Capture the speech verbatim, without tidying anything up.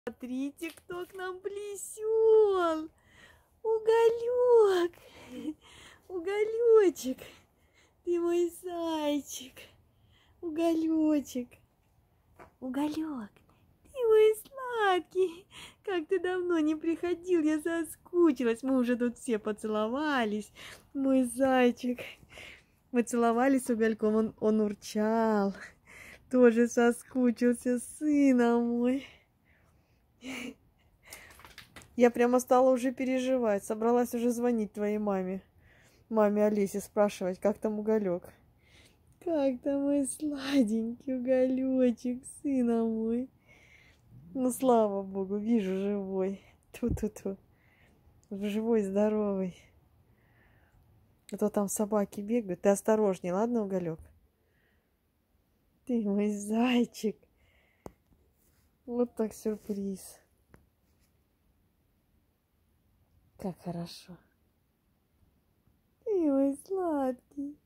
Смотрите, кто к нам присел. Уголек. Уголечек. Ты мой зайчик. Уголечек. Уголек. Ты мой сладкий. Как ты давно не приходил, я соскучилась. Мы уже тут все поцеловались. Мой зайчик. Мы целовались с угольком, он, он урчал. Тоже соскучился, сына мой. Я прямо стала уже переживать. Собралась уже звонить твоей маме. Маме Олесе спрашивать, как там уголек. Как там мой сладенький уголечек, сына мой. Ну, слава богу, вижу живой. Ту-ту-ту. Живой, здоровый. А то там собаки бегают. Ты осторожней, ладно, уголек? Ты мой зайчик. Вот так сюрприз. Как хорошо. Ты мой сладкий.